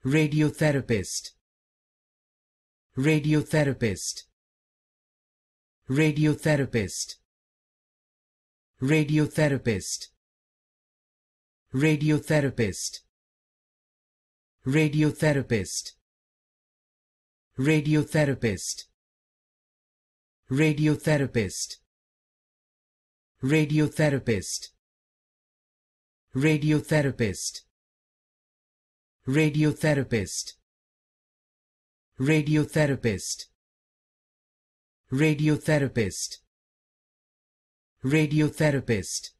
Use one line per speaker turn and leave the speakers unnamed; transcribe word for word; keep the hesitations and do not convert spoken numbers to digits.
radiotherapist, radiotherapist, radiotherapist, radiotherapist, radiotherapist, radiotherapist, radiotherapist, radiotherapist, radiotherapist, radiotherapist, radiotherapist, radiotherapist, radiotherapist, radiotherapist,